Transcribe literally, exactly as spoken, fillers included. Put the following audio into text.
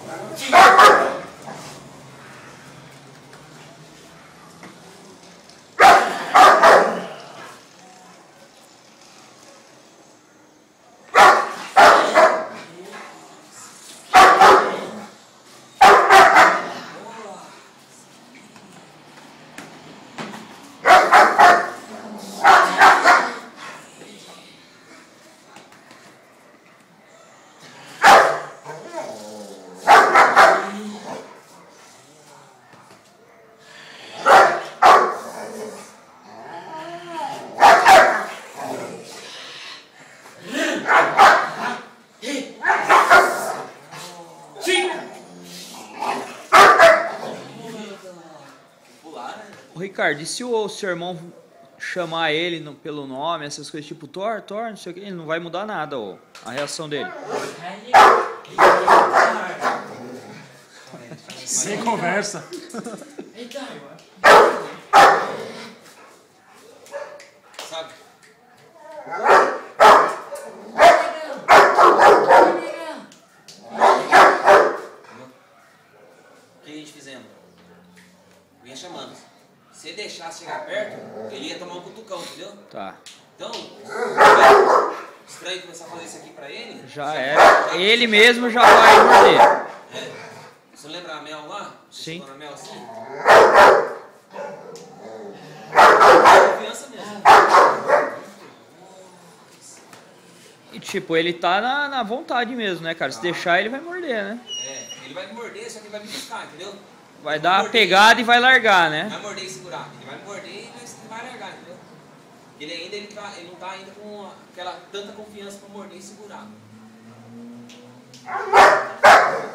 Ô, Ricardo, e se o seu irmão chamar ele no, pelo nome, essas coisas tipo Thor, Thor, não sei o que, ele não vai mudar nada, ó, a reação dele. Sem conversa. Sabe? O que a gente fizemos? Vinha chamando. Se ele deixasse chegar perto, ele ia tomar um cutucão, entendeu? Tá. Então, estranho começar a fazer isso aqui pra ele. Já era. Ele mesmo já vai morder. É. Você lembra a Mel lá? Sim. Na Mel assim? Confiança mesmo. E tipo, ele tá na, na vontade mesmo, né, cara? Se deixar, ele vai morder, né? É, ele vai me morder, só que ele vai me buscar, entendeu? Vai dar a pegada e vai largar, né? Vai morder e segurar. Ele vai morder e vai, vai largar, entendeu? Ele ainda ele tá, ele não tá ainda com aquela tanta confiança pra morder e segurar.